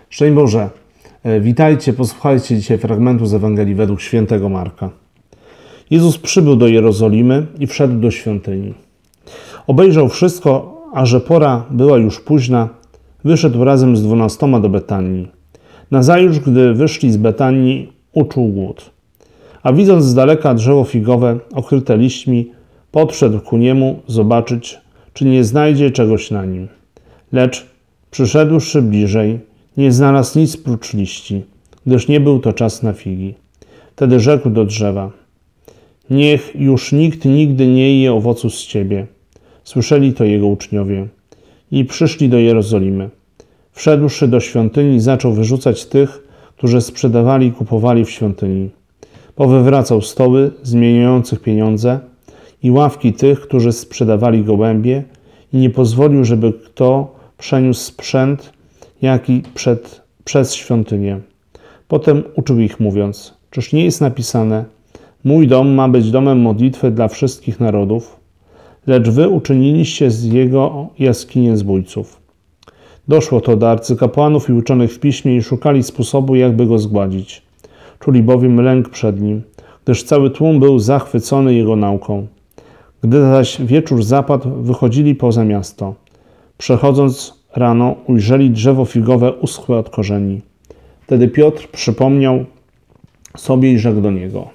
Szczęść Boże, witajcie, posłuchajcie dzisiaj fragmentu z Ewangelii według świętego Marka. Jezus przybył do Jerozolimy i wszedł do świątyni. Obejrzał wszystko, a że pora była już późna, wyszedł razem z 12 do Betanii. Nazajutrz, gdy wyszli z Betanii, uczuł głód. A widząc z daleka drzewo figowe, okryte liśćmi, podszedł ku niemu zobaczyć, czy nie znajdzie czegoś na nim. Lecz przyszedłszy bliżej, nie znalazł nic prócz liści, gdyż nie był to czas na figi. Wtedy rzekł do drzewa: niech już nikt nigdy nie je owocu z ciebie. Słyszeli to jego uczniowie i przyszli do Jerozolimy. Wszedłszy do świątyni, zaczął wyrzucać tych, którzy sprzedawali i kupowali w świątyni. Powywracał stoły zmieniających pieniądze i ławki tych, którzy sprzedawali gołębie, i nie pozwolił, żeby kto przeniósł sprzęt, jaki przez świątynię. Potem uczył ich, mówiąc: czyż nie jest napisane: mój dom ma być domem modlitwy dla wszystkich narodów? Lecz wy uczyniliście z jego jaskinię zbójców. Doszło to do arcykapłanów i uczonych w piśmie i szukali sposobu, jakby go zgładzić. Czuli bowiem lęk przed nim, gdyż cały tłum był zachwycony jego nauką. Gdy zaś wieczór zapadł, wychodzili poza miasto. Przechodząc rano, ujrzeli drzewo figowe uschłe od korzeni. Wtedy Piotr przypomniał sobie i rzekł do niego: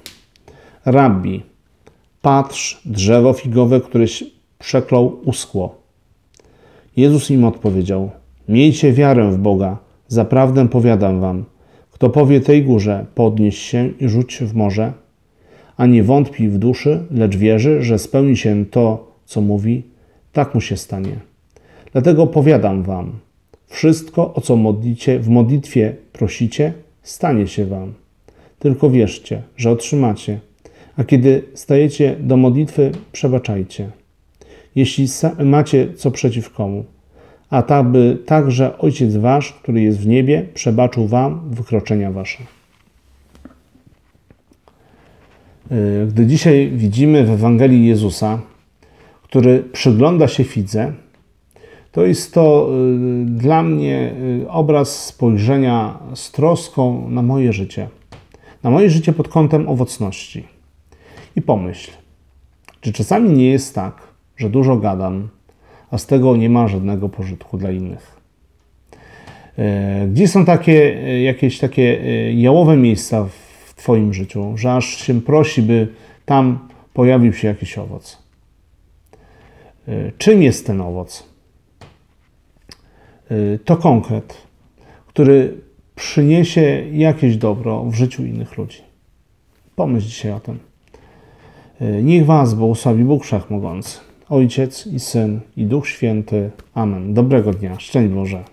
Rabbi, patrz, drzewo figowe, któreś przeklął, uschło. Jezus im odpowiedział: miejcie wiarę w Boga, zaprawdę powiadam wam, kto powie tej górze: podnieś się i rzuć w morze, a nie wątpi w duszy, lecz wierzy, że spełni się to, co mówi, tak mu się stanie. Dlatego powiadam wam, wszystko, o co w modlitwie prosicie, stanie się wam. Tylko wierzcie, że otrzymacie, a kiedy stajecie do modlitwy, przebaczajcie, jeśli macie co przeciw komu, a tak by także Ojciec wasz, który jest w niebie, przebaczył wam wykroczenia wasze. Gdy dzisiaj widzimy w Ewangelii Jezusa, który przygląda się fidze, to jest to dla mnie obraz spojrzenia z troską na moje życie. Na moje życie pod kątem owocności. I pomyśl, czy czasami nie jest tak, że dużo gadam, a z tego nie ma żadnego pożytku dla innych? Gdzie są jakieś takie jałowe miejsca w twoim życiu, że aż się prosi, by tam pojawił się jakiś owoc? Czym jest ten owoc? To konkret, który przyniesie jakieś dobro w życiu innych ludzi. Pomyśl dzisiaj o tym. Niech was błogosławi Bóg Wszechmogący, Ojciec i Syn i Duch Święty. Amen. Dobrego dnia. Szczęść Boże.